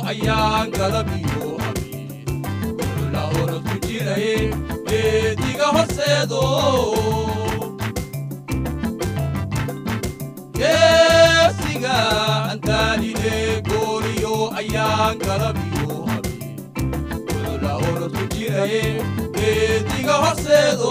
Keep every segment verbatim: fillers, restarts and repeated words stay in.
ayaan galabiyo habeen la orod ku jiray geediga horseedo geesiga antaaline gooriyo ayaan galabiyo habeen la orod ku jiray geediga horseedo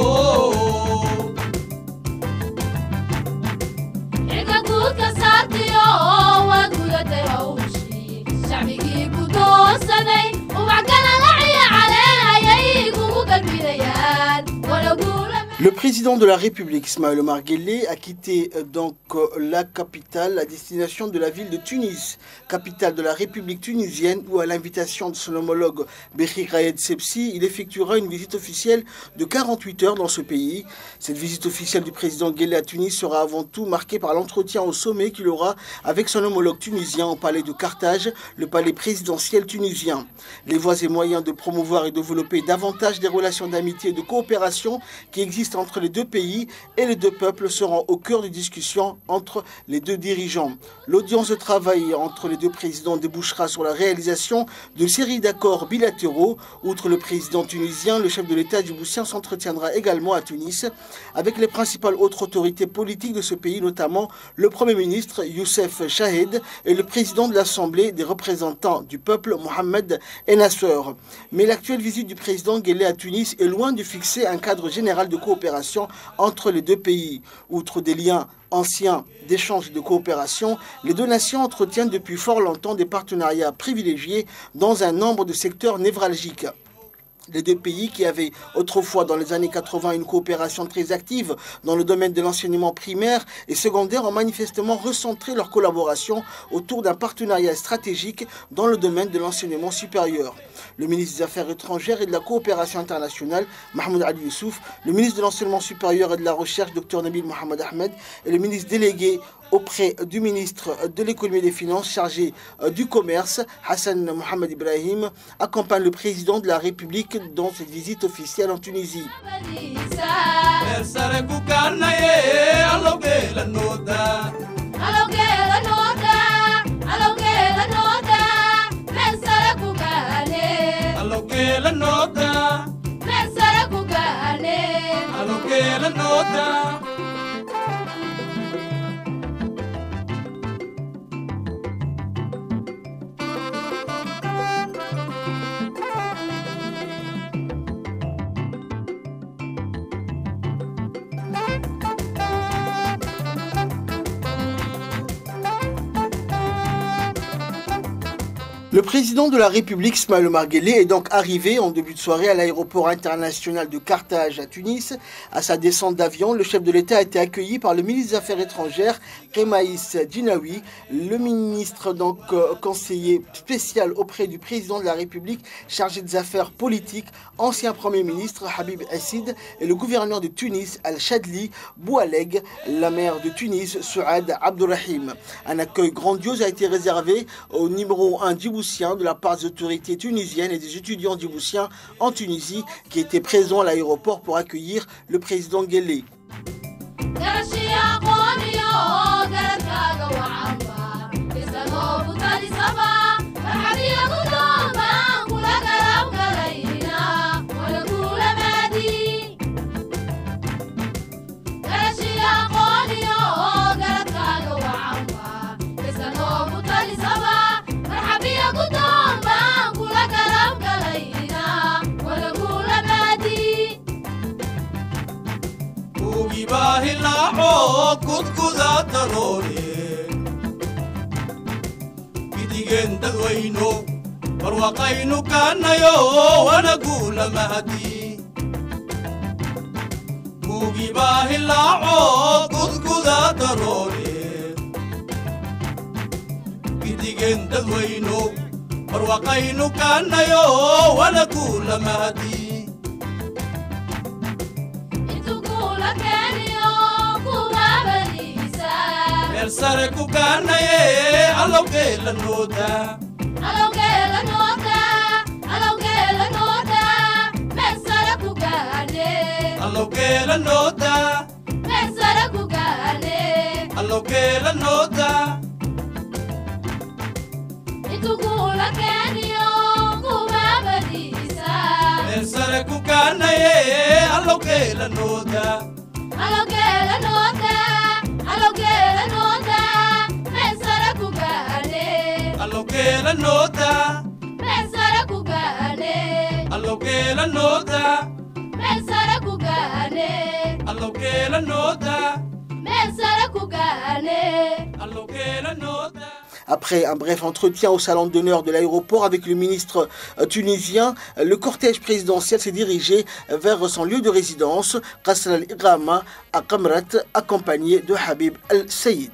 Le président de la République, Ismaël Omar Guelleh, a quitté donc la capitale à destination de la ville de Tunis, capitale de la République tunisienne, où à l'invitation de son homologue Bekri Raed Sebsi, il effectuera une visite officielle de quarante-huit heures dans ce pays. Cette visite officielle du président Guelleh à Tunis sera avant tout marquée par l'entretien au sommet qu'il aura avec son homologue tunisien au palais de Carthage, le palais présidentiel tunisien. Les voies et moyens de promouvoir et développer davantage des relations d'amitié et de coopération qui existent entre les deux pays et les deux peuples seront au cœur des discussions entre les deux dirigeants. L'audience de travail entre les deux présidents débouchera sur la réalisation d'une série d'accords bilatéraux. Outre le président tunisien, le chef de l'État djiboutien s'entretiendra également à Tunis avec les principales autres autorités politiques de ce pays, notamment le Premier ministre Youssef Chahed et le président de l'Assemblée des représentants du peuple Mohamed Ennasser. Mais l'actuelle visite du président Guelleh à Tunis est loin de fixer un cadre général de coopération entre les deux pays. Outre des liens anciens d'échange et de coopération, les deux nations entretiennent depuis fort longtemps des partenariats privilégiés dans un nombre de secteurs névralgiques. Les deux pays qui avaient autrefois dans les années quatre-vingt une coopération très active dans le domaine de l'enseignement primaire et secondaire ont manifestement recentré leur collaboration autour d'un partenariat stratégique dans le domaine de l'enseignement supérieur. Le ministre des Affaires étrangères et de la coopération internationale, Mahmoud Ali Youssouf, le ministre de l'enseignement supérieur et de la recherche, Dr Nabil Mohamed Ahmed, et le ministre délégué auprès du ministre de l'économie et des finances chargé du commerce, Hassan Mohamed Ibrahim, accompagne le président de la République dans cette visite officielle en Tunisie. Le président de la République, Ismaël Omar Guelleh, est donc arrivé en début de soirée à l'aéroport international de Carthage à Tunis. À sa descente d'avion, le chef de l'État a été accueilli par le ministre des Affaires étrangères, Kemaïs Dinawi, le ministre donc euh, conseiller spécial auprès du président de la République chargé des affaires politiques, ancien Premier ministre Habib Assid, et le gouverneur de Tunis, Al-Chadli Boualeg, la maire de Tunis, Souad Abdourahim. Un accueil grandiose a été réservé au numéro un djiboutien de la part des autorités tunisiennes et des étudiants djiboutiens en Tunisie qui étaient présents à l'aéroport pour accueillir le président Guelleh. barwaqaynu kaanayo wanagula mahadi mugi baahilaaco gudguda daroore gidigen dadwayno barwaqaynu kaanayo wanagula mahadi sare ku kaanaye alowgeela nooda alowgeela nooda alowgeela nooda meel sare ku gaane alowgeela nooda meel sare ku gaane alowgeela nooda intu kula keeni geela nooda Alogela nota, alogela nota, mesara kugane, allo geela nooda mesara kugane, allo geela nooda mesara kugane, allo geela nooda mesara kugane. allo geela nooda. Après un bref entretien au salon d'honneur de l'aéroport avec le ministre tunisien, le cortège présidentiel s'est dirigé vers son lieu de résidence, Qasr al-Iqama à Qamrat, accompagné de Habib al-Saïd.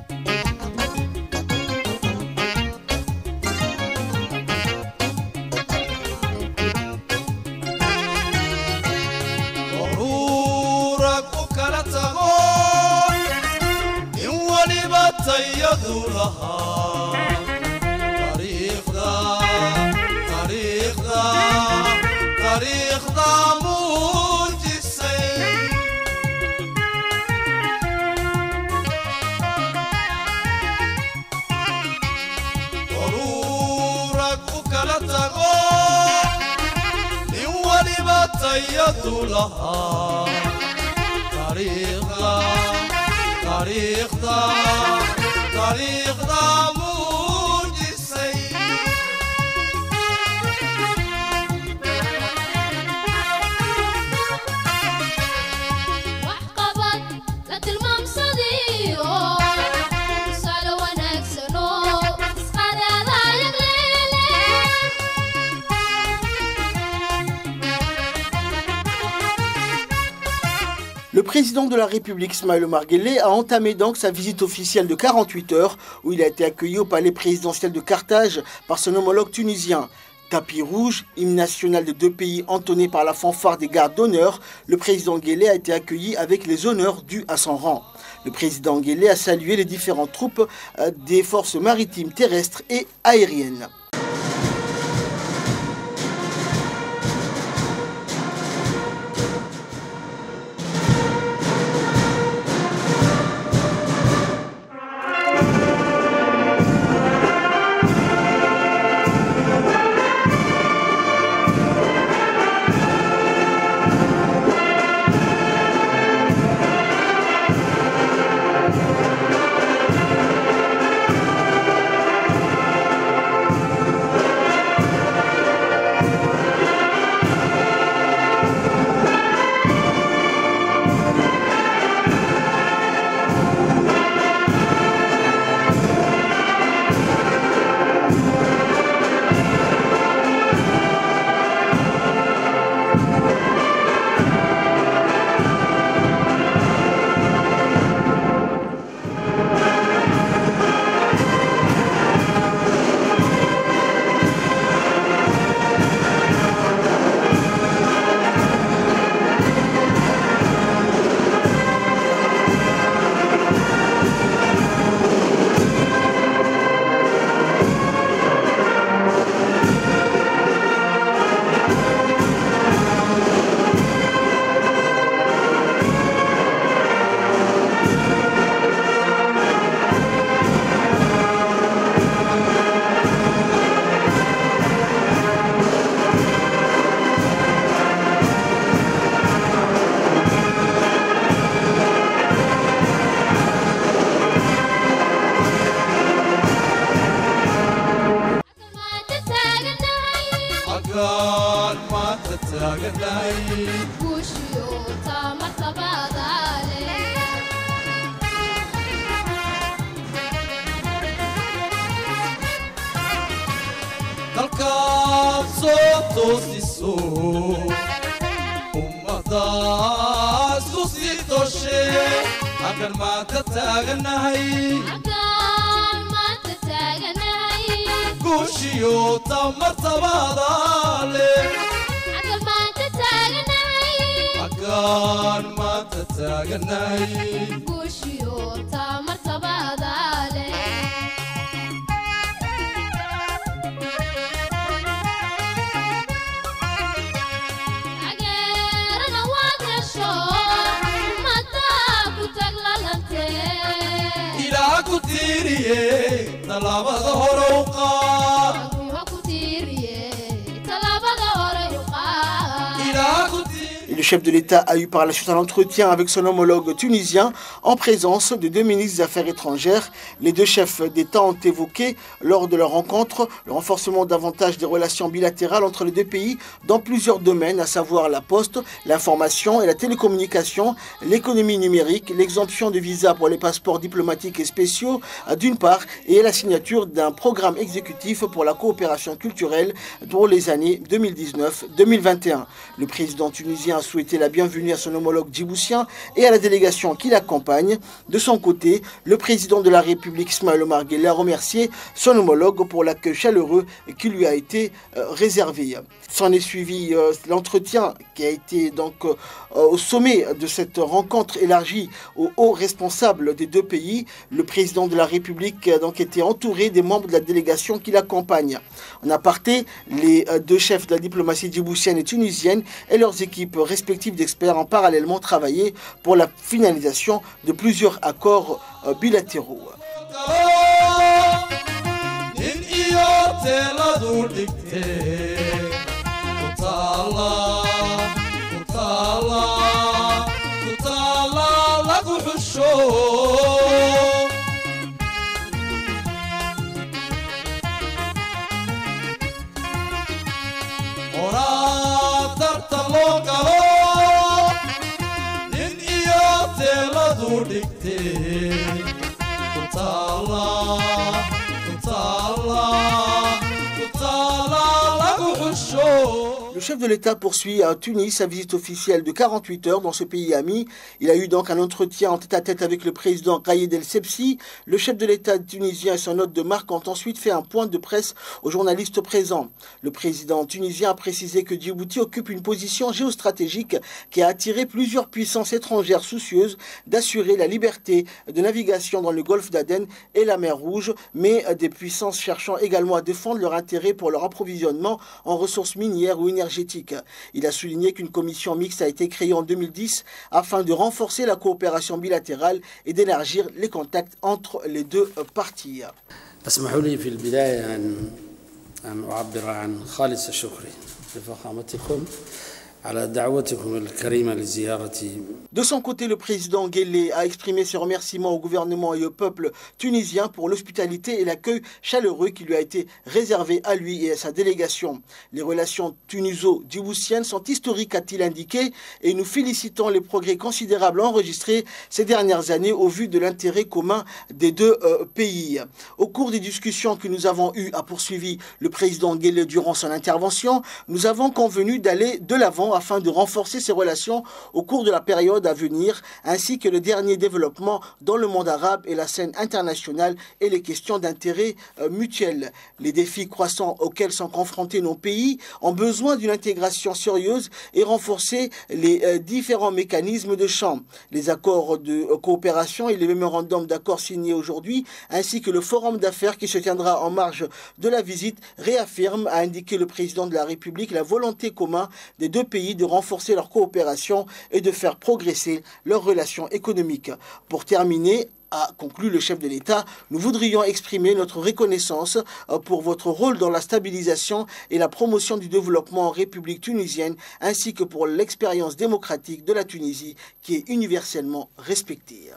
لها طريقنا طريقنا طريقنا موجسي وحقبت لك الممصدي سالو ونكسنو سقاد هذا يغليلي Le président de la République, Ismaël Omar Guelleh, a entamé donc sa visite officielle de quarante-huit heures où il a été accueilli au palais présidentiel de Carthage par son homologue tunisien. Tapis rouge, hymne national de deux pays entonné par la fanfare des gardes d'honneur, le président Guelleh a été accueilli avec les honneurs dus à son rang. Le président Guelleh a salué les différentes troupes des forces maritimes, terrestres et aériennes. أقال ما تتاقناي وشيوطة مرتبة ضالي dalkaad soo toosiso ummadaas ku sii toshe halkan maanta taaganahay عقال ما تتاقناي guushiyo tamartabaada leh عقال ما تتاقناي halkan maanta taaganahay وشيوطة مرتبة ضالي عقيرنا واكشو مطاك وتقللنتي ilaa ku tiiriye tallaabada hore u qaad أبوها كتيريه طلبة غوري وقال ilaa ku tiiriye Le chef de l'État a eu par la suite un entretien avec son homologue tunisien en présence de deux ministres des Affaires étrangères. Les deux chefs d'État ont évoqué lors de leur rencontre le renforcement davantage des relations bilatérales entre les deux pays dans plusieurs domaines, à savoir la poste, l'information et la télécommunication, l'économie numérique, l'exemption de visa pour les passeports diplomatiques et spéciaux d'une part et la signature d'un programme exécutif pour la coopération culturelle pour les années deux mille dix-neuf deux mille vingt et un. Le président tunisien a souhaité la bienvenue à son homologue djiboutien et à la délégation qui l'accompagne. De son côté, le président de la République Ismaël Omar Guelleh a remercié son homologue pour l'accueil chaleureux qui lui a été euh, réservé. S'en est suivi euh, l'entretien qui a été donc euh, au sommet de cette rencontre élargie aux hauts responsables des deux pays. Le président de la République a donc été entouré des membres de la délégation qui l'accompagnent. En aparté, les euh, deux chefs de la diplomatie djiboutienne et tunisienne et leurs équipes respectives d'experts ont parallèlement travaillé pour la finalisation de plusieurs accords euh, bilatéraux. Le chef de l'État poursuit à Tunis sa visite officielle de quarante-huit heures dans ce pays ami. Il a eu donc un entretien en tête-à-tête avec le président Gaïed El-Sepsi. Le chef de l'État tunisien et son hôte de marque ont ensuite fait un point de presse aux journalistes présents. Le président tunisien a précisé que Djibouti occupe une position géostratégique qui a attiré plusieurs puissances étrangères soucieuses d'assurer la liberté de navigation dans le golfe d'Aden et la mer Rouge, mais des puissances cherchant également à défendre leur intérêt pour leur approvisionnement en ressources minières ou énergétiques. Il a souligné qu'une commission mixte a été créée en deux mille dix afin de renforcer la coopération bilatérale et d'élargir les contacts entre les deux parties. اسمحوا لي في البداية أن أن أعبر عن خالص شكري لفخامتكم على دعوتكم الكريمة لزيارة. De son côté, le président Guelleh a exprimé ses remerciements au gouvernement et au peuple tunisien pour l'hospitalité et l'accueil chaleureux qui lui a été réservé à lui et à sa délégation. Les relations tuniso-djiboutiennes sont historiques, a-t-il indiqué, et nous félicitons les progrès considérables enregistrés ces dernières années au vu de l'intérêt commun des deux euh, pays. Au cours des discussions que nous avons eues, a poursuivi le président Guelleh durant son intervention, nous avons convenu d'aller de l'avant afin de renforcer ces relations au cours de la période à venir, ainsi que le dernier développement dans le monde arabe et la scène internationale et les questions d'intérêt euh, mutuel. Les défis croissants auxquels sont confrontés nos pays ont besoin d'une intégration sérieuse et renforcer les euh, différents mécanismes de champ. Les accords de euh, coopération et les mémorandums d'accord signés aujourd'hui, ainsi que le forum d'affaires qui se tiendra en marge de la visite, réaffirment, a indiqué le président de la République, la volonté commune des deux pays de renforcer leur coopération et de faire progresser leurs relations économiques. Pour terminer, a conclu le chef de l'État, nous voudrions exprimer notre reconnaissance pour votre rôle dans la stabilisation et la promotion du développement en République tunisienne, ainsi que pour l'expérience démocratique de la Tunisie qui est universellement respectée.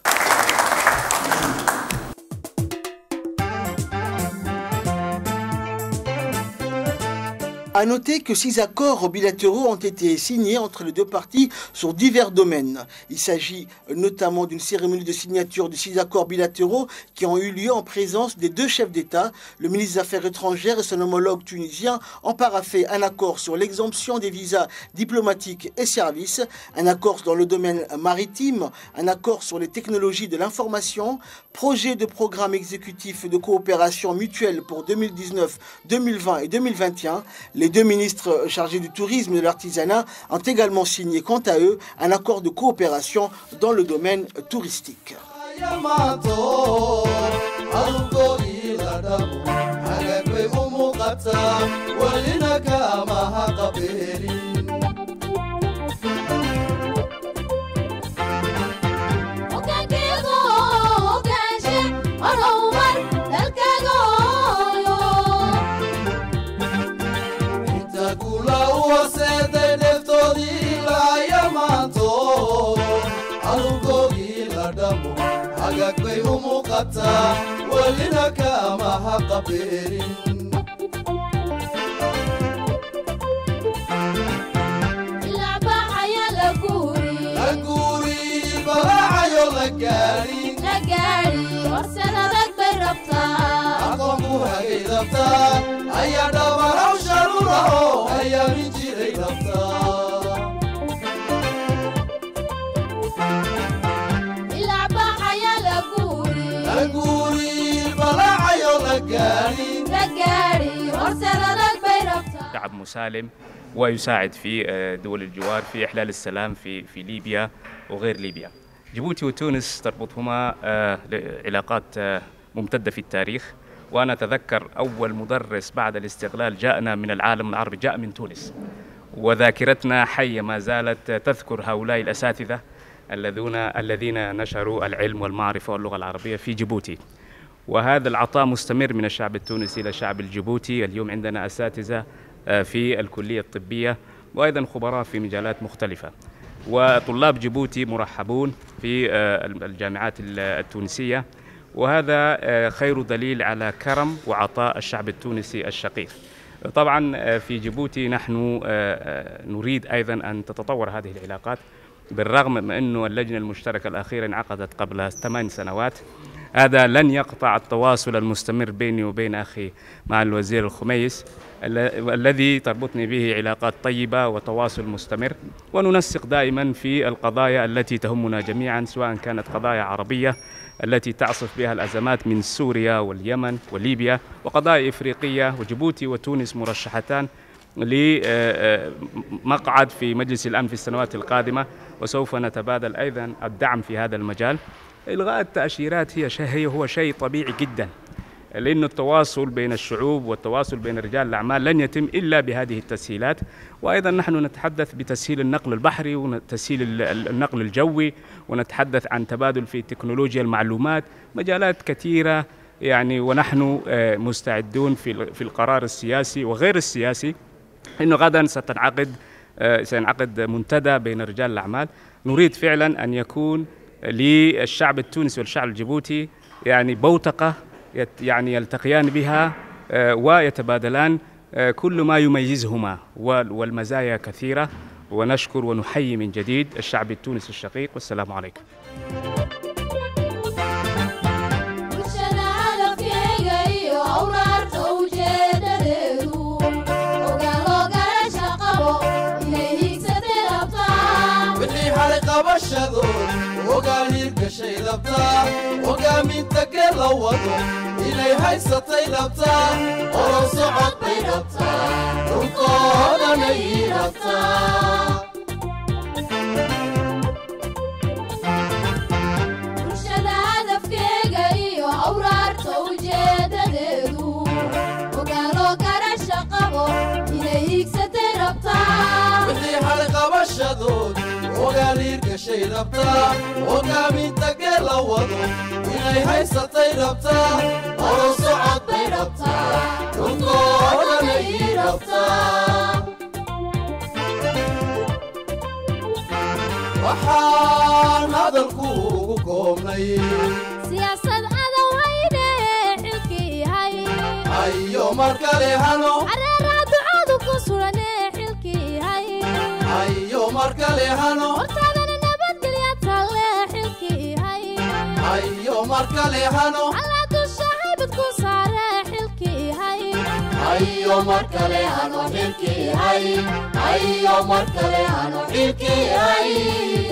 À noter que six accords bilatéraux ont été signés entre les deux parties sur divers domaines. Il s'agit notamment d'une cérémonie de signature de six accords bilatéraux qui ont eu lieu en présence des deux chefs d'État. Le ministre des Affaires étrangères et son homologue tunisien ont paraphé un accord sur l'exemption des visas diplomatiques et services, un accord dans le domaine maritime, un accord sur les technologies de l'information, projet de programme exécutif de coopération mutuelle pour deux mille dix-neuf, deux mille vingt et deux mille vingt et un. Les deux ministres chargés du tourisme et de l'artisanat ont également signé, quant à eux, un accord de coopération dans le domaine touristique. Kula uwasede deftodi la yama قاتا ولنا كما قبير لقاري لقاري ورسنادك بربطا أقومها قيدبتا هيا دبرا وشرورا هيا من جيري دبتا العبا حيا لقوري لقوري البلاعة يا لقاري لقاري ورسنادك بربطا. شعب مسالم ويساعد في دول الجوار في إحلال السلام في في ليبيا وغير ليبيا. جيبوتي وتونس تربطهما علاقات ممتدة في التاريخ، وأنا أتذكر أول مدرس بعد الاستقلال جاءنا من العالم العربي جاء من تونس، وذاكرتنا حية ما زالت تذكر هؤلاء الأساتذة الذين الذين نشروا العلم والمعرفة واللغة العربية في جيبوتي. وهذا العطاء مستمر من الشعب التونسي إلى الشعب الجيبوتي. اليوم عندنا أساتذة في الكلية الطبية وأيضا خبراء في مجالات مختلفة، وطلاب جيبوتي مرحبون في الجامعات التونسية، وهذا خير دليل على كرم وعطاء الشعب التونسي الشقيق. طبعا في جيبوتي نحن نريد أيضا أن تتطور هذه العلاقات، بالرغم من أنه اللجنة المشتركة الأخيرة انعقدت قبل ثمان سنوات. هذا لن يقطع التواصل المستمر بيني وبين أخي مع الوزير الخميس الذي تربطني به علاقات طيبة وتواصل مستمر، وننسق دائما في القضايا التي تهمنا جميعا، سواء كانت قضايا عربية التي تعصف بها الأزمات من سوريا واليمن وليبيا، وقضايا إفريقية. وجيبوتي وتونس مرشحتان لمقعد في مجلس الأمن في السنوات القادمة، وسوف نتبادل أيضا الدعم في هذا المجال. إلغاء التأشيرات هي شيء هو شيء طبيعي جدا، لأن التواصل بين الشعوب والتواصل بين رجال الأعمال لن يتم إلا بهذه التسهيلات. وأيضا نحن نتحدث بتسهيل النقل البحري وتسهيل النقل الجوي، ونتحدث عن تبادل في تكنولوجيا المعلومات، مجالات كثيرة يعني. ونحن مستعدون في في القرار السياسي وغير السياسي إنه غدا ستنعقد سينعقد منتدى بين رجال الأعمال. نريد فعلا أن يكون للشعب التونسي والشعب الجيبوتي يعني بوتقة يعني يلتقيان بها ويتبادلان كل ما يميزهما، والمزايا كثيرة. ونشكر ونحيي من جديد الشعب التونسي الشقيق، والسلام عليكم. وقال شيء لبتا وقامين تقل وضو إلي هاي ستي لبتا ولو صعد بيربتا ونقول ني لبتا رشد هدف كيغي وأورارت وجيد ديدو وقالوا كرش قبو إليك ستي لبتا واللي حلقة بشدود وقال شيء لبتا وقامين تقل وضو إلي هاي ستي لبتا ولو صعد بيربتا ونقول ني لبتا وحان هذا الكوكو كومني سياسة هذا ويني حلكي هاي أيو مركلي هانو عرارات عادو كسرني حلكي هاي أيو مركلي هانو أيو مركلي هانو على الشعب تكون صار حلكي هاي أيو مركلي هانو حلكي هاي أيو مركلي هانو حلكي هاي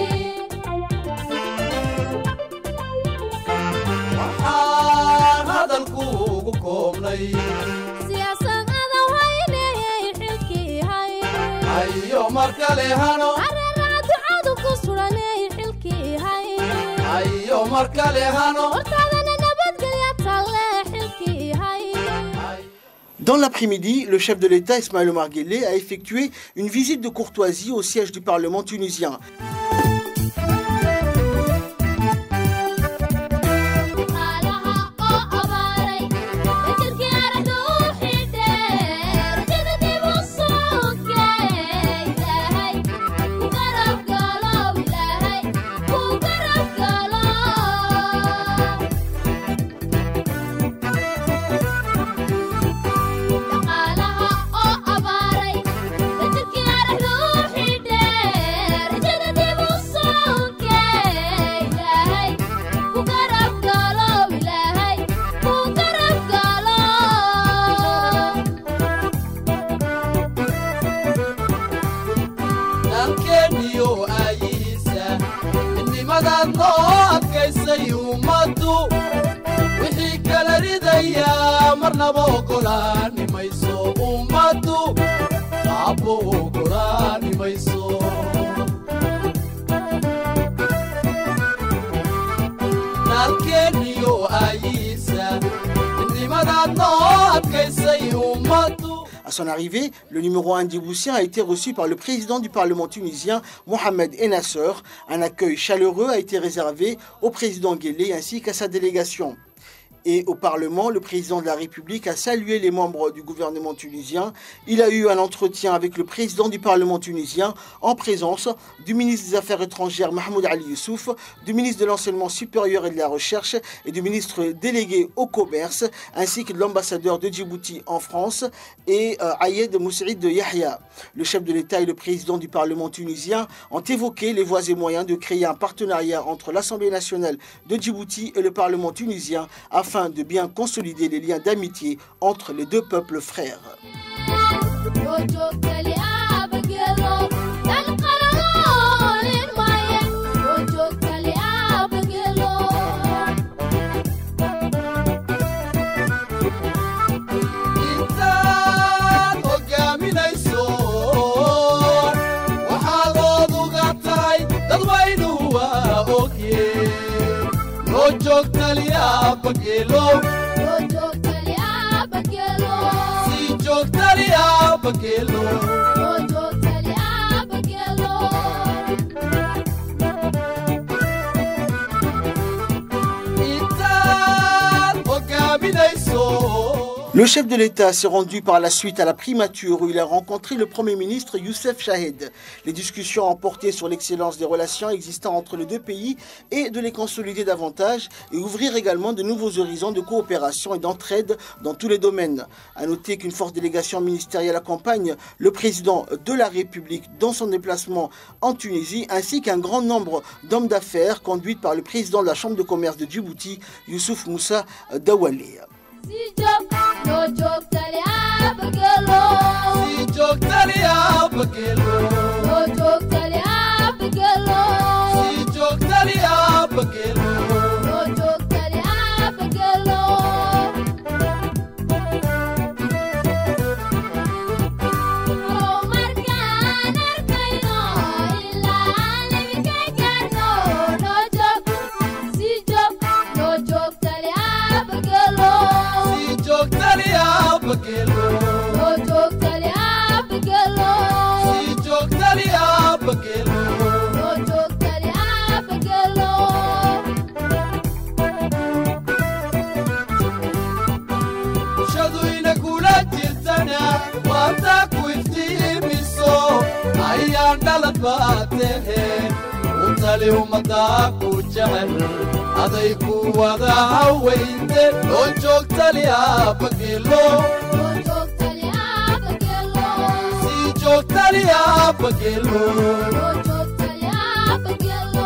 وحان هذا الكوكو كومني سياسة هذا ويني حلكي هاي أيو مركلي هانو Dans l'après-midi, le chef de l'État Ismaël Omar Guelleh a effectué une visite de courtoisie au siège du Parlement tunisien. dalkeeniyo aayihiisa midnimadan loo adkaysay ummaddu wixii kala ridaya marnaba ogolaani mayso ummaddu qaabo ogolaani mayso dalkeeniyo aayihiisa midnimadan loo adkaysay ummaddu. À son arrivée, le numéro un djiboutien a été reçu par le président du Parlement tunisien, Mohamed Ennasser. Un accueil chaleureux a été réservé au président Guelleh ainsi qu'à sa délégation. Et au Parlement, le président de la République a salué les membres du gouvernement tunisien. Il a eu un entretien avec le président du Parlement tunisien en présence du ministre des Affaires étrangères Mahmoud Ali Youssouf, du ministre de l'Enseignement supérieur et de la Recherche et du ministre délégué au commerce, ainsi que de l'ambassadeur de Djibouti en France et euh, Ayed Moussaïd de Yahya. Le chef de l'État et le président du Parlement tunisien ont évoqué les voies et moyens de créer un partenariat entre l'Assemblée nationale de Djibouti et le Parlement tunisien afin afin de bien consolider les liens d'amitié entre les deux peuples frères. Bagelo, si jogtalia bagelo, itan ogaminaiso. Le chef de l'État s'est rendu par la suite à la primature où il a rencontré le Premier ministre Youssef Chahed. Les discussions ont porté sur l'excellence des relations existant entre les deux pays et de les consolider davantage et ouvrir également de nouveaux horizons de coopération et d'entraide dans tous les domaines. A noter qu'une forte délégation ministérielle accompagne le président de la République dans son déplacement en Tunisie ainsi qu'un grand nombre d'hommes d'affaires conduits par le président de la Chambre de commerce de Djibouti, Youssouf Moussa Dawali. Si jogtalia bagelo, si jogtalia bagelo, no jogtalia bagelo, si jogtalia bagelo, no jogtalia bagelo. Omar kan arkaino illa albi kayno no jog, si jog no jogtalia bagelo. Jogtalia bagelo, no jogtalia bagelo, si jogtalia bagelo, no jogtalia bagelo. Shadu ina kula jirtana, wata kuiftimiso, ayan dalat batehe, untali umada kujahel. Aday ku wada hawayde loo joogtalia bagelo, No jogtalia bagelo, si joogtalia bagelo, no jogtalia bagelo.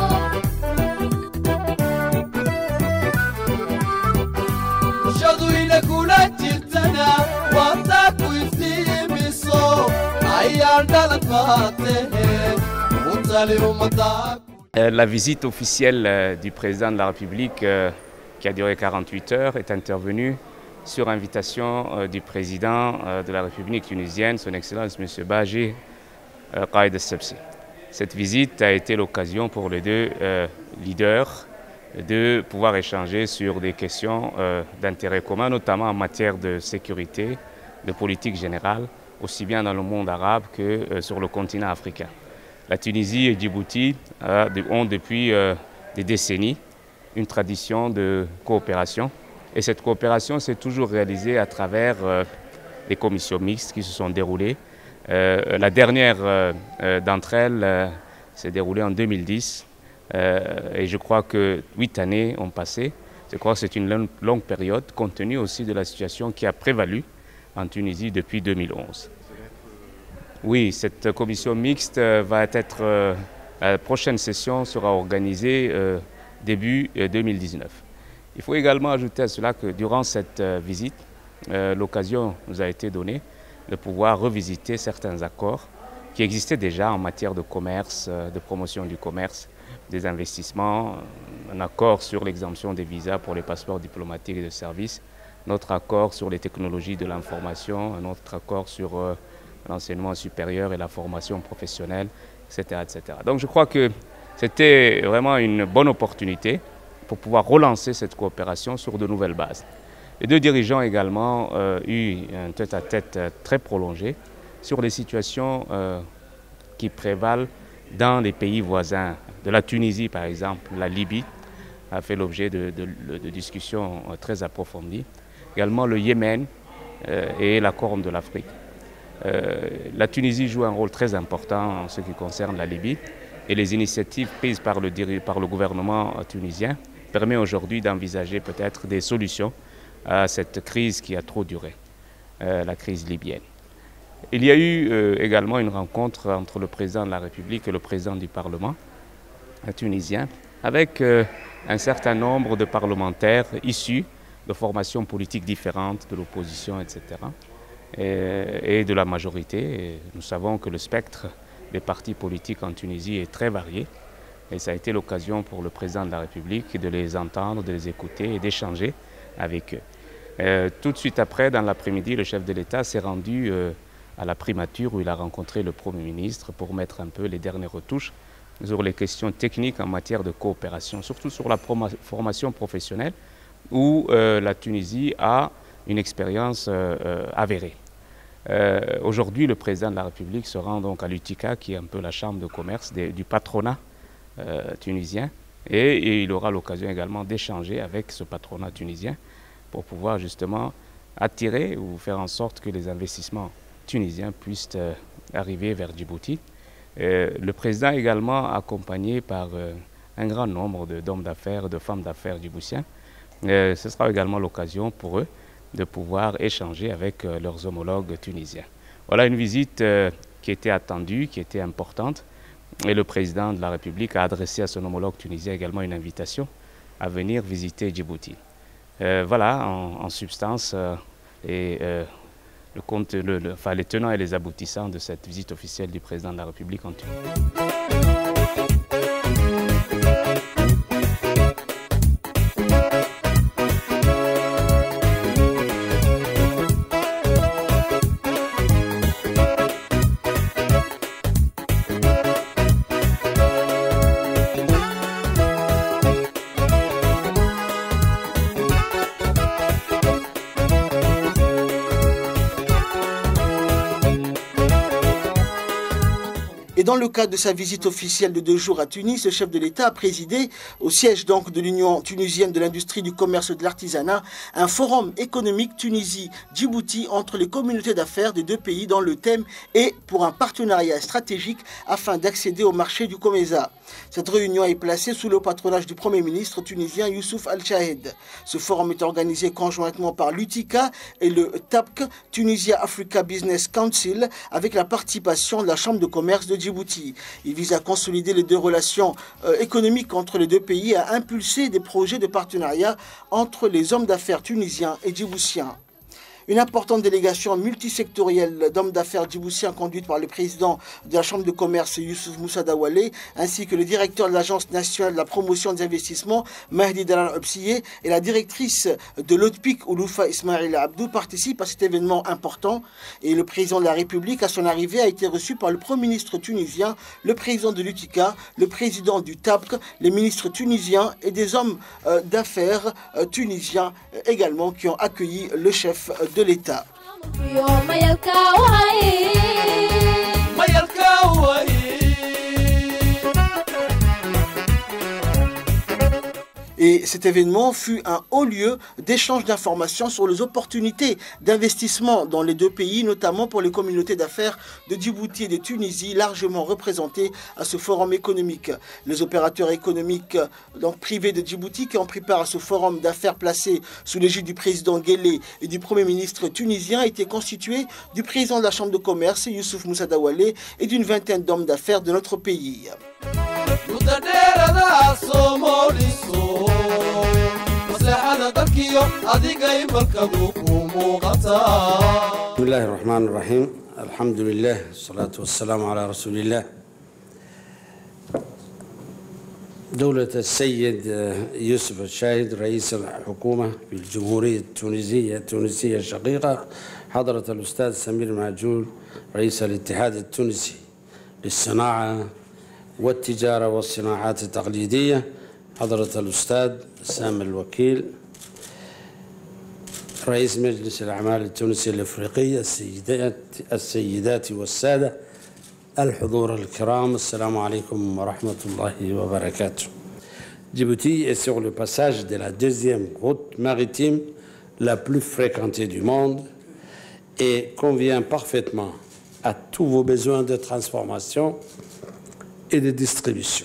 shadu ina kula jirtana wata ku iftimiso ayaan dhalad maatehe untali umada. La visite officielle du président de la République, qui a duré quarante-huit heures, est intervenue sur invitation du président de la République tunisienne, son Excellence M. Baji Qaïd el-Sebsi. Cette visite a été l'occasion pour les deux leaders de pouvoir échanger sur des questions d'intérêt commun, notamment en matière de sécurité, de politique générale, aussi bien dans le monde arabe que sur le continent africain. La Tunisie et Djibouti ont depuis des décennies une tradition de coopération et cette coopération s'est toujours réalisée à travers des commissions mixtes qui se sont déroulées. La dernière d'entre elles s'est déroulée en deux mille dix et je crois que huit années ont passé. Je crois que c'est une longue période compte tenu aussi de la situation qui a prévalu en Tunisie depuis deux mille onze. Oui, cette commission mixte va être, euh, la prochaine session sera organisée euh, début euh, deux mille dix-neuf. Il faut également ajouter à cela que durant cette euh, visite, euh, l'occasion nous a été donnée de pouvoir revisiter certains accords qui existait déjà en matière de commerce, de promotion du commerce, des investissements, un accord sur l'exemption des visas pour les passeports diplomatiques et de services, notre accord sur les technologies de l'information, un autre accord sur euh, l'enseignement supérieur et la formation professionnelle, et cetera, et cetera. Donc je crois que c'était vraiment une bonne opportunité pour pouvoir relancer cette coopération sur de nouvelles bases. Les deux dirigeants ont également euh, eu un tête-à-tête très prolongé sur les situations euh, qui prévalent dans les pays voisins. De la Tunisie, par exemple, la Libye a fait l'objet de, de, de discussions très approfondies. Également le Yémen euh, et la Corne de l'Afrique. Euh, la Tunisie joue un rôle très important en ce qui concerne la Libye et les initiatives prises par le, par le gouvernement tunisien permettent aujourd'hui d'envisager peut-être des solutions à cette crise qui a trop duré, euh, la crise libyenne. Il y a eu euh, également une rencontre entre le président de la République et le président du Parlement tunisien avec euh, un certain nombre de parlementaires issus de formations politiques différentes, de l'opposition, et cetera, et, et de la majorité. Et nous savons que le spectre des partis politiques en Tunisie est très varié et ça a été l'occasion pour le président de la République de les entendre, de les écouter et d'échanger avec eux. Euh, tout de suite après, dans l'après-midi, le chef de l'État s'est rendu euh, à la primature où il a rencontré le Premier ministre pour mettre un peu les dernières retouches sur les questions techniques en matière de coopération, surtout sur la formation professionnelle où euh, la Tunisie a une expérience euh, euh, avérée. Euh, Aujourd'hui, le président de la République se rend donc à l'U T I C A, qui est un peu la chambre de commerce des, du patronat euh, tunisien, et, et il aura l'occasion également d'échanger avec ce patronat tunisien pour pouvoir justement attirer ou faire en sorte que les investissements tunisiens puissent euh, arriver vers Djibouti. Euh, le président est également accompagné par euh, un grand nombre d'hommes d'affaires, de femmes d'affaires djiboutiens. Euh, ce sera également l'occasion pour eux de pouvoir échanger avec euh, leurs homologues tunisiens. Voilà une visite euh, qui était attendue, qui était importante. Et le président de la République a adressé à son homologue tunisien également une invitation à venir visiter Djibouti. Euh, voilà, en, en substance, euh, et, euh, le compte, le, le, enfin, les tenants et les aboutissants de cette visite officielle du président de la République en Tunisie. Et dans le cadre de sa visite officielle de deux jours à Tunis, le chef de l'État a présidé, au siège donc de l'Union tunisienne de l'industrie, du commerce et de l'artisanat, un forum économique Tunisie-Djibouti entre les communautés d'affaires des deux pays dans le thème et pour un partenariat stratégique afin d'accéder au marché du COMESA. Cette réunion est placée sous le patronage du Premier ministre tunisien Youssouf Al-Chahed. Ce forum est organisé conjointement par l'U T I C A et le T A P C, Tunisia Africa Business Council, avec la participation de la Chambre de commerce de Djibouti. Il vise à consolider les deux relations euh, économiques entre les deux pays et à impulser des projets de partenariat entre les hommes d'affaires tunisiens et djiboutiens. Une importante délégation multisectorielle d'hommes d'affaires djiboutiens conduite par le président de la Chambre de commerce Youssouf Moussa Dawalé ainsi que le directeur de l'Agence nationale de la promotion des investissements Mahdi Dalal Obsiye et la directrice de l'O T P I C Ouloufa Ismail Abdou participent à cet événement important. Et le président de la République, à son arrivée, a été reçu par le Premier ministre tunisien, le président de l'U T I C A, le président du T A P C, les ministres tunisiens et des hommes euh, d'affaires euh, tunisiens euh, également qui ont accueilli le chef de de l'État. Et cet événement fut un haut lieu d'échange d'informations sur les opportunités d'investissement dans les deux pays, notamment pour les communautés d'affaires de Djibouti et de Tunisie, largement représentées à ce forum économique. Les opérateurs économiques donc, privés de Djibouti qui ont pris part à ce forum d'affaires placé sous l'égide du président Guelleh et du Premier ministre tunisien étaient constitués du président de la Chambre de commerce, Youssouf Moussa Dawalé, et d'une vingtaine d'hommes d'affaires de notre pays. بسم الله الرحمن الرحيم الحمد لله والصلاة والسلام على رسول الله. دولة السيد يوسف الشاهد رئيس الحكومة في الجمهورية التونسية التونسية الشقيقة، حضرة الأستاذ سمير معجول رئيس الاتحاد التونسي للصناعة والتجارة والصناعات التقليدية، حضرة الأستاذ سامي الوكيل رئيس مجلس الأعمال التونسي الأفريقي، السيدات السيدات والسادة الحضور الكرام، السلام عليكم ورحمة الله وبركاته. Djibouti est sur le passage de la deuxième route maritime la plus fréquentée du monde et convient parfaitement à tous vos besoins de transformation et de distribution.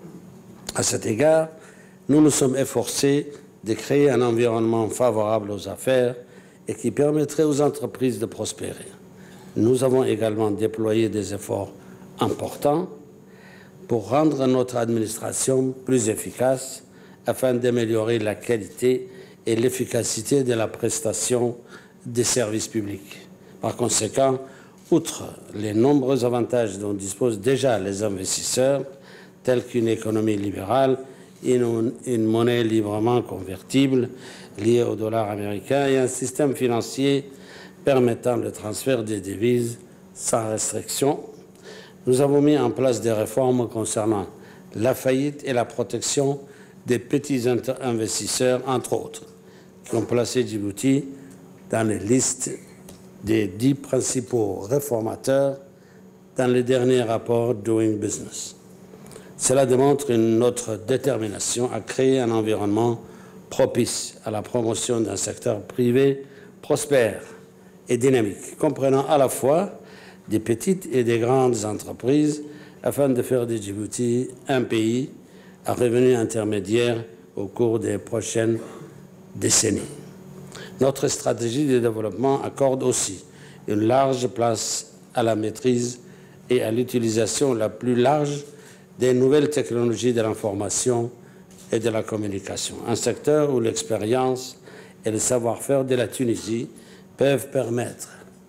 À cet égard, nous nous sommes efforcés de créer un environnement favorable aux affaires et qui permettrait aux entreprises de prospérer. Nous avons également déployé des efforts importants pour rendre notre administration plus efficace afin d'améliorer la qualité et l'efficacité de la prestation des services publics. Par conséquent, outre les nombreux avantages dont disposent déjà les investisseurs, tels qu'une économie libérale, une, une monnaie librement convertible liée au dollar américain et un système financier permettant le transfert des devises sans restriction, nous avons mis en place des réformes concernant la faillite et la protection des petits investisseurs, entre autres, qui ont placé Djibouti dans les listes des dix principaux réformateurs dans le dernier rapport Doing Business. Cela démontre une, notre détermination à créer un environnement propice à la promotion d'un secteur privé prospère et dynamique, comprenant à la fois des petites et des grandes entreprises, afin de faire de Djibouti un pays à revenu intermédiaire au cours des prochaines décennies. Notre stratégie de développement accorde aussi une large place à la maîtrise et à l'utilisation la plus large des nouvelles technologies de l'information et de la communication, un secteur où l'expérience et le savoir-faire de la Tunisie peuvent permettre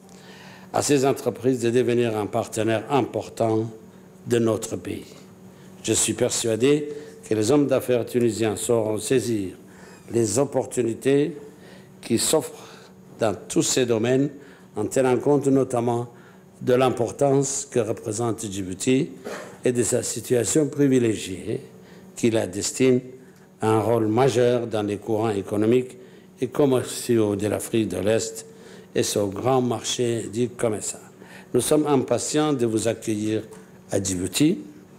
à ces entreprises de devenir un partenaire important de notre pays. Je suis persuadé que les hommes d'affaires tunisiens sauront saisir les opportunités qui s'offrent dans tous ces domaines, en tenant compte notamment de l'importance que représente Djibouti et de sa situation privilégiée qui la destine à un rôle majeur dans les courants économiques et commerciaux de l'Afrique de l'Est et son grand marché du commerce. Nous sommes impatients de vous accueillir à Djibouti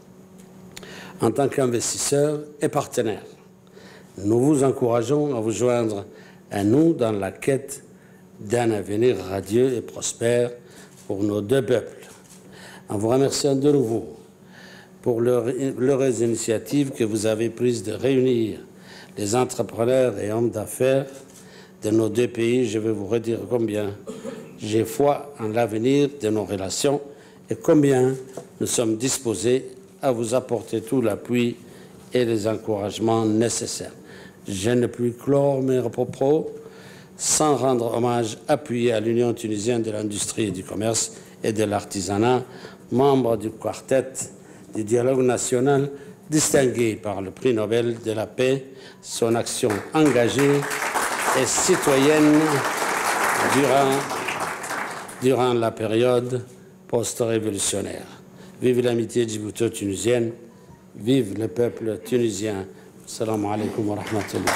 en tant qu'investisseurs et partenaires. Nous vous encourageons à vous joindre à nous dans la quête d'un avenir radieux et prospère pour nos deux peuples. En vous remerciant de nouveau pour l'heureuse initiative que vous avez prise de réunir les entrepreneurs et hommes d'affaires de nos deux pays, je vais vous redire combien j'ai foi en l'avenir de nos relations et combien nous sommes disposés à vous apporter tout l'appui et les encouragements nécessaires. Je ne puis clore mes propos sans rendre hommage appuyé à l'Union tunisienne de l'industrie et du commerce et de l'artisanat, membre du quartet du dialogue national, distingué par le prix Nobel de la paix, son action engagée et citoyenne durant, durant la période post-révolutionnaire. Vive l'amitié djibouto-tunisienne, vive le peuple tunisien. Assalamu alaikum wa rahmatullah.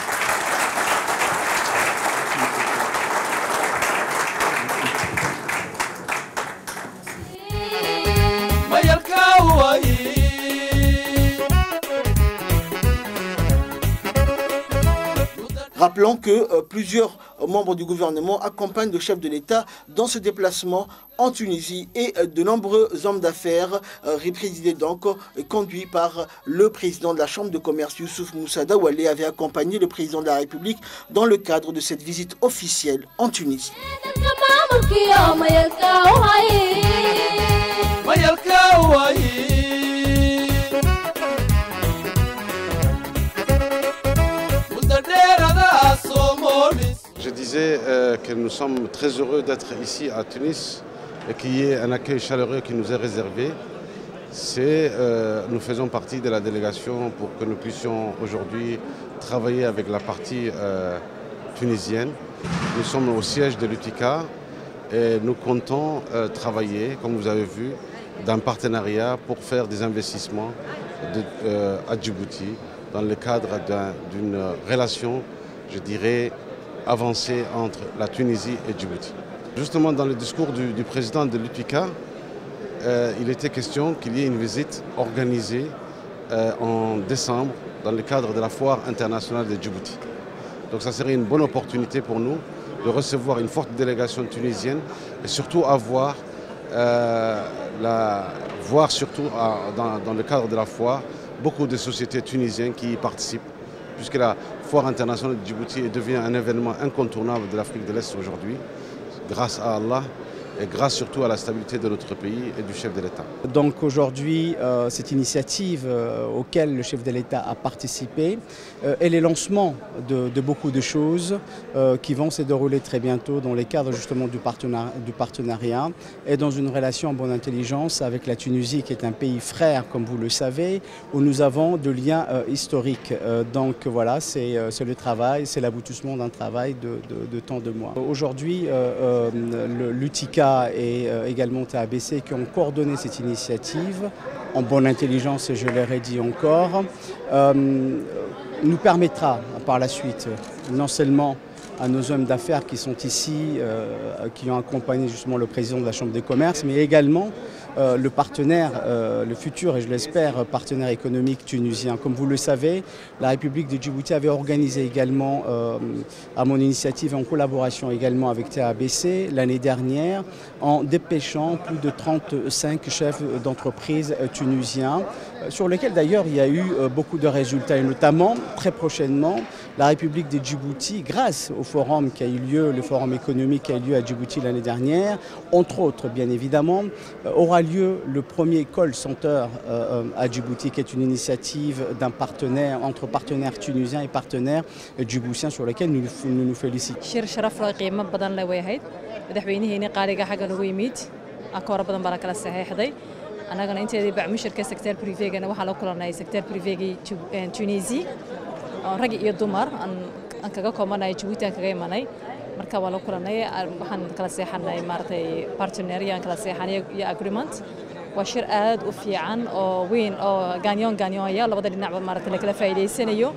Rappelons que euh, plusieurs membres du gouvernement accompagnent le chef de l'État dans ce déplacement en Tunisie et euh, de nombreux hommes d'affaires euh, représidés donc euh, conduits par le président de la Chambre de commerce Youssouf Moussa Dawalé avaient accompagné le président de la République dans le cadre de cette visite officielle en Tunisie. Je disais euh, que nous sommes très heureux d'être ici à Tunis et qu'il y ait un accueil chaleureux qui nous est réservé. C'est, euh, nous faisons partie de la délégation pour que nous puissions aujourd'hui travailler avec la partie euh, tunisienne. Nous sommes au siège de l'U T I C A et nous comptons euh, travailler, comme vous avez vu, d'un partenariat pour faire des investissements de, euh, à Djibouti dans le cadre d'une relation, je dirais, avancée entre la Tunisie et Djibouti. Justement, dans le discours du, du président de l'U T I C A, Euh, il était question qu'il y ait une visite organisée euh, en décembre dans le cadre de la foire internationale de Djibouti. Donc ça serait une bonne opportunité pour nous de recevoir une forte délégation tunisienne et surtout avoir, euh, la, voir surtout à, dans, dans le cadre de la foire beaucoup de sociétés tunisiennes qui y participent, puisque la foire internationale de Djibouti devient un événement incontournable de l'Afrique de l'Est aujourd'hui, grâce à Allah. Et grâce surtout à la stabilité de notre pays et du chef de l'État. Donc aujourd'hui, euh, cette initiative euh, auquel le chef de l'État a participé euh, est le lancement de, de beaucoup de choses euh, qui vont se dérouler très bientôt dans les cadres justement du, partenari du partenariat et dans une relation en bonne intelligence avec la Tunisie qui est un pays frère, comme vous le savez, où nous avons de liens euh, historiques. Euh, donc voilà, c'est euh, le travail, c'est l'aboutissement d'un travail de, de, de tant de mois. Aujourd'hui, euh, euh, l'U T I C A et également T A B C qui ont coordonné cette initiative en bonne intelligence, et je leur ai dit encore, euh, nous permettra par la suite non seulement à nos hommes d'affaires qui sont ici, euh, qui ont accompagné justement le président de la Chambre des commerces, mais également euh, le partenaire, euh, le futur et je l'espère partenaire économique tunisien. Comme vous le savez, la République de Djibouti avait organisé également, euh, à mon initiative et en collaboration également avec T A B C l'année dernière, en dépêchant plus de trente-cinq chefs d'entreprise tunisiens, sur lesquels d'ailleurs il y a eu beaucoup de résultats, et notamment très prochainement la République de Djibouti, grâce au forum qui a eu lieu, le forum économique qui a eu lieu à Djibouti l'année dernière, entre autres bien évidemment, aura lieu le premier call center à Djibouti, qui est une initiative d'un partenaire, entre partenaires tunisiens et partenaires djiboutiens, sur lesquels nous nous, nous félicitons. annagana inteedii bacmushirka sector privégana waxaa la kulanay sector privégii Tunisie rag iyo dumar aan kaga koobanahay Djibouti aan kaga imanay marka waa la kulanay waxaan kala seexanay maartay partnership aan kala seexanay iyo agreement waa shir aad u fiican oo weyn oo ganyon ganyon ya labada dhinacba maartay la kala faa'iideysanayo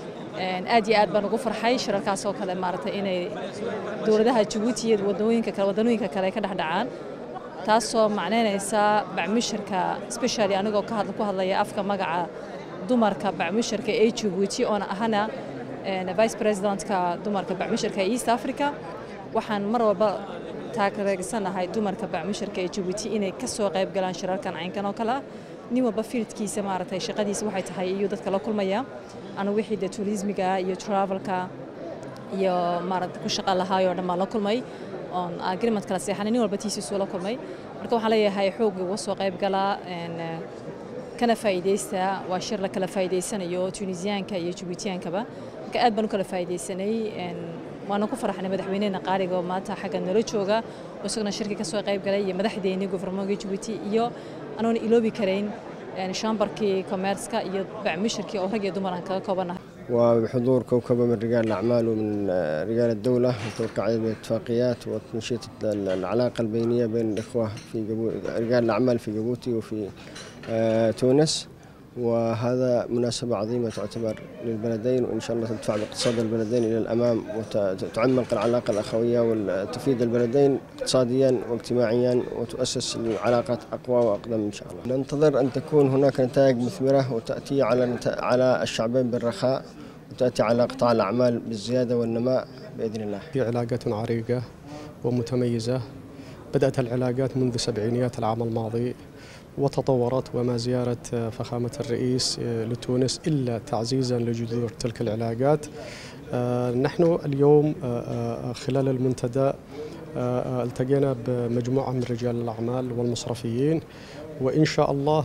aad iyo aad baan ugu farxay shirarkaas oo kale maartay inay dawladaha Djibouti iyo wadooyinka kale wadooyinka kale ka dhaxdhacaan taasoo macnaynaysa bacmushirka especially anigoo ka hadla ku hadlaya afka magaca dumarka bacmushirka ee Djibouti oo ahana vice presidentka dumarka bacmushirka East Africa waxaan mar walba taageersanahay dumarka bacmushirka ee Djibouti inay ka soo qayb galaan shirarkan caynkan oo kale nin walba fieldkiisa maartay shaqadiisa waxay tahay iyo dadka la kulmaya anu wixii de tourismiga iyo travelka iyo maartay ku shaqo lahaayoo dhammaan la kulmay on agreement kala seexan nin walba tiisiisu la kulmay marka waxaan leeyahay xoog uga soo qayb gala in kana faa'iideysta waa shir la kala faa'iideysanayo Tunisianka iyo Djiboutiankaba marka aad baan u kala faa'iideysanay in waana ku faraxnay madaxweynaha qaariga oo maanta xagga nala jooga oo isaguna shirka ka soo qayb galay iyo madaxdeena governorka Djibouti iyo anoon iloobi karayn يعني شامبركي كوميرسكا iyo bacmushirkii oo rag iyo dumar aan kaga koobanahay وبحضور كوكبة من رجال الأعمال ومن رجال الدولة وتوقيع الاتفاقيات وتنشيط العلاقة البينية بين الإخوة في رجال الأعمال في جيبوتي وفي تونس وهذا مناسبة عظيمة تعتبر للبلدين وإن شاء الله تدفع باقتصاد البلدين إلى الأمام وتعمق العلاقة الأخوية وتفيد البلدين اقتصاديا واجتماعيا وتؤسس العلاقات أقوى وأقدم إن شاء الله. ننتظر أن تكون هناك نتائج مثمرة وتأتي على على الشعبين بالرخاء وتأتي على قطاع الأعمال بالزيادة والنماء بإذن الله. في علاقات عريقة ومتميزة بدأت العلاقات منذ سبعينيات العام الماضي وتطورت وما زيارة فخامة الرئيس لتونس إلا تعزيزا لجذور تلك العلاقات. نحن اليوم خلال المنتدى التقينا بمجموعة من رجال الأعمال والمصرفيين وإن شاء الله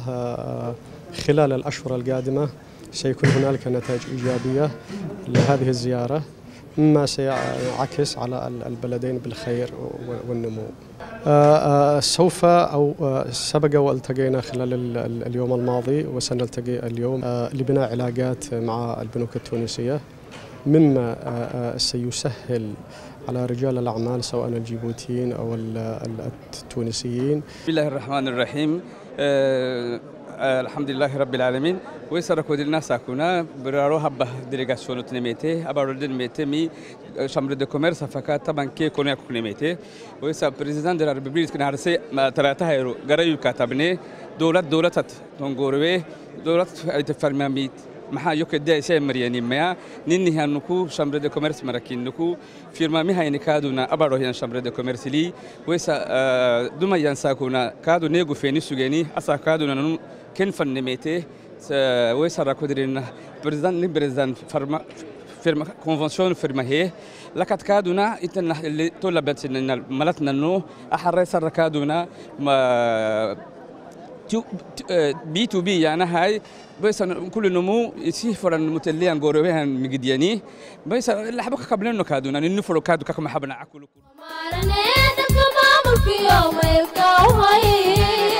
خلال الأشهر القادمة سيكون هنالك نتائج إيجابية لهذه الزيارة مما سيعكس على البلدين بالخير والنمو. سوف أو سبق والتقينا خلال اليوم الماضي وسنلتقي اليوم لبناء علاقات مع البنوك التونسية مما سيسهل على رجال الأعمال سواء الجيبوتيين أو التونسيين. بسم الله الرحمن الرحيم. الحمد لله رب العالمين. ويسر كود الناس أكونا برارو هبه ديليغاسيون تنميته أباردن ميته مي شامبر دو كوميرس فكات طبعا كي كونيا كونيميته ويسر بريزيدان دي الريبوبليك كنا هرسي ما ثلاثة هيرو غرايو كاتبني دولة دولة تونغوروي دولة تفرماميت maxaa yo kadda shay mariyani ma ninni hanuku chambre de commerce marakin nuku firma mi hayni kaduna abaro yan chambre de commerce li wesa duma yan sakuna kadu nego feni sugeni asa kaduna nun ken fannemete wesa rakodrina president ni president farma firma convention firma he لقد كادونا إتنا اللي طلبت إن ملتنا إنه أحرص الركادونا ما بي تو بي يعني هاي بس كل نمو يصير فرن متليان جوروهن مجدياني بس اللي حبك قبل إنه كادونا إنه فرو كادو كم حبنا عكلو.